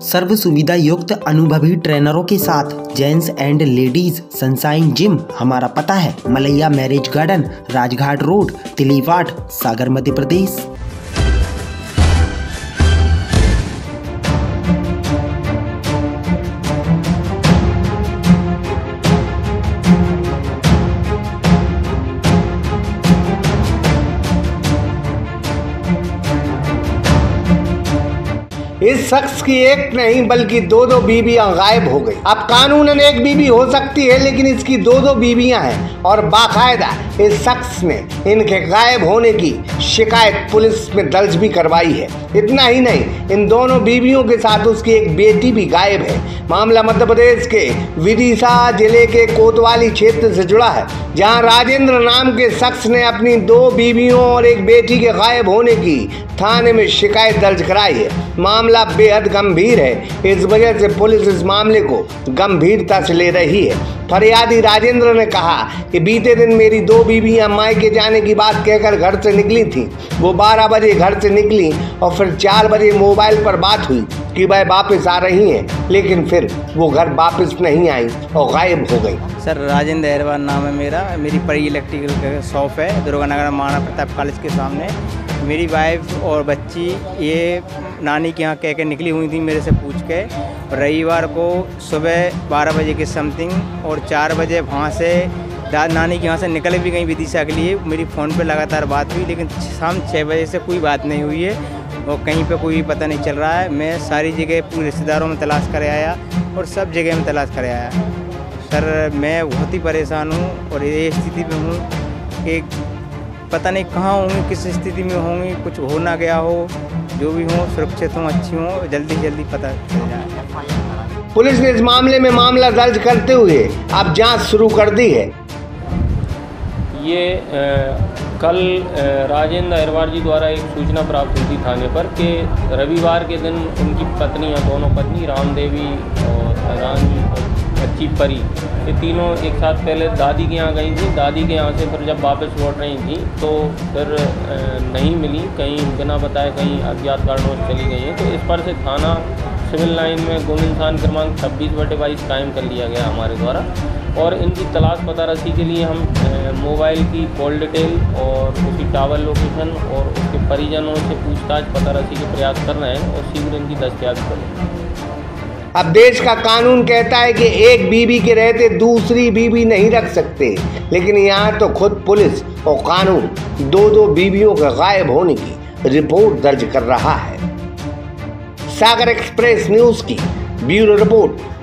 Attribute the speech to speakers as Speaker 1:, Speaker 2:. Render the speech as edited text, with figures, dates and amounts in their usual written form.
Speaker 1: सर्व सुविधा युक्त अनुभवी ट्रेनरों के साथ gents and ladies Sunshine gym. हमारा पता है Malaiya marriage garden, Rajghat road, Tiliwat, Sagar, Madhya Pradesh.
Speaker 2: इस शख्स की एक नहीं बल्कि दो बीवियां गायब हो गई। अब कानूनन एक बीवी हो सकती है, लेकिन इसकी दो बीवियां हैं और बाकायदा इस शख्स ने इनके गायब होने की शिकायत पुलिस में दर्ज भी करवाई है। इतना ही नहीं, इन दोनों बीवियों के साथ उसकी एक बेटी भी गायब है। मामला मध्य प्रदेश के विदिशा जिले के कोतवाली क्षेत्र से जुड़ा है, जहां राजेंद्र नाम के शख्स ने अपनी 2 बीवियों और एक बेटी के गायब होने की थाने में शिकायत दर्ज कराई है। मामला बेहद गंभीर है, इस वजह से पुलिस इस मामले को गंभीरता से ले रही है। फरियादी राजेंद्र ने कहा कि बीते दिन मेरी 2 बीवियां मायके जाने की बात कहकर घर से निकली थी। वो 12 बजे घर से निकली और फिर 4 बजे मोबाइल पर बात हुई कि वह वापस आ रही हैं, लेकिन फिर वो घर वापस नहीं आई और गायब हो गई।
Speaker 3: सर राजेंद्र अहरवाल नाम है मेरी परी इलेक्ट्रिकल शॉप है दुर्गानगर महाराणा प्रताप कॉलेज के सामने। मेरी वाइफ और बच्ची ये नानी के यहाँ कह के निकली हुई थी मेरे से पूछ के। रविवार को सुबह 12 बजे के समथिंग और 4 बजे वहाँ से नानी के यहाँ से निकल भी गई विदिशा के लिए। मेरी फ़ोन पे लगातार बात हुई, लेकिन शाम 6 बजे से कोई बात नहीं हुई है और कहीं पे कोई पता नहीं चल रहा है। मैं सारी जगह पूरे रिश्तेदारों में तलाश कर आया और सब जगह में तलाश कर आया। सर मैं बहुत ही परेशान हूँ और ये स्थिति में हूँ कि पता नहीं कहाँ होंगी, किस स्थिति में होंगी, कुछ हो ना गया हो, जो भी हो सुरक्षित हो, अच्छी हो, जल्दी जल्दी पता चल जाए।
Speaker 2: पुलिस ने इस मामले में मामला दर्ज करते हुए अब जांच शुरू कर दी है।
Speaker 4: ये कल राजेंद्र अहरवाल जी द्वारा एक सूचना प्राप्त हुई थी थाने पर कि रविवार के दिन उनकी पत्नियां, दोनों पत्नी रामदेवी और रानी और बच्ची परी, ये तीनों एक साथ पहले दादी के यहाँ गई थी। दादी के यहाँ से फिर जब वापस लौट रही थी तो फिर नहीं मिली, कहीं बिना बताए कहीं अज्ञात कारणों से चली गई हैं। तो इस पर से थाना सिविल लाइन में गुम इंसान क्रमांक 26/22 कायम कर लिया गया हमारे द्वारा और इनकी तलाश पता रसी के लिए हम मोबाइल की कॉल डिटेल और उसकी टावर लोकेशन और उसके परिजनों से पूछताछ पता रसी के प्रयास कर रहे हैं और शीघ्र इनकी दस्तयाबी करेंगे।
Speaker 2: अब देश का कानून कहता है कि एक बीवी के रहते दूसरी बीवी नहीं रख सकते, लेकिन यहाँ तो खुद पुलिस और कानून 2 बीवियों के गायब होने की रिपोर्ट दर्ज कर रहा है। सागर एक्सप्रेस न्यूज की ब्यूरो रिपोर्ट।